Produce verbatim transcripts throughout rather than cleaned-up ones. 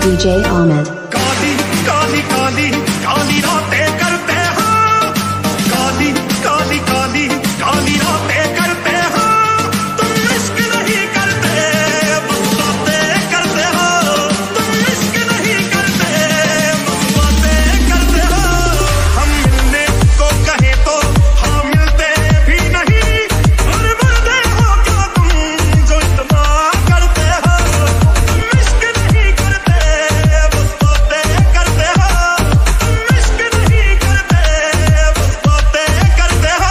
D J Ahmed. Kali Kali Kali Kali रातें करते हो, काली काली काली काली रातें करते हो, तुम इश्क नहीं करते बस बातें करते हो, तुम इश्क नहीं करते बस बातें करते हो। हम मिलने को कहे तो हाँ मिलते भी नहीं, और मरते हो क्या तुम जो इतना करते हो, तुम इश्क नहीं करते बस बातें करते हो, तुम इश्क नहीं करते बस बातें करते हो।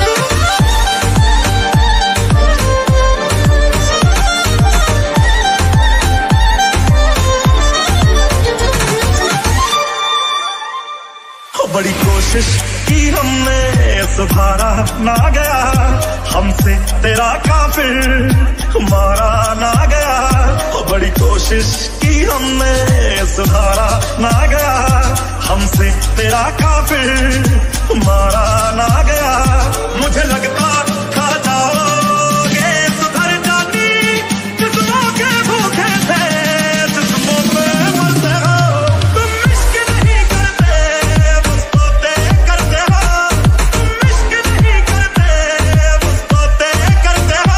बड़ी कोशिश की हमने सुधारा ना गया, हमसे तेरा काफिर मारा ना गया। बड़ी कोशिश की हमने सुधारा ना गया, हमसे तेरा काफिर मारा ना गया। मुझे लगता खा जाओगे सुधर जाती, जिस्मों के भूखे थे जिस्मों पे मरते हो, तुम इश्क नहीं करते बस बातें करते हो, तुम इश्क नहीं करते बस बातें करते हो।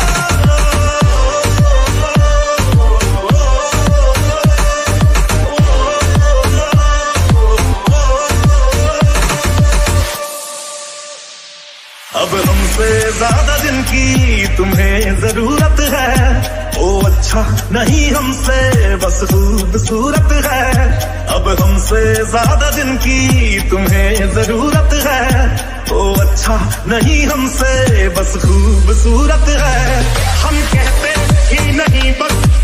अब हमसे ज्यादा जिनकी तुम्हें जरूरत है, वो अच्छा नहीं हमसे बस खूबसूरत है। अब हमसे ज्यादा जिनकी तुम्हें जरूरत है, वो अच्छा नहीं हमसे बस खूबसूरत है। हम कहते ही नहीं बस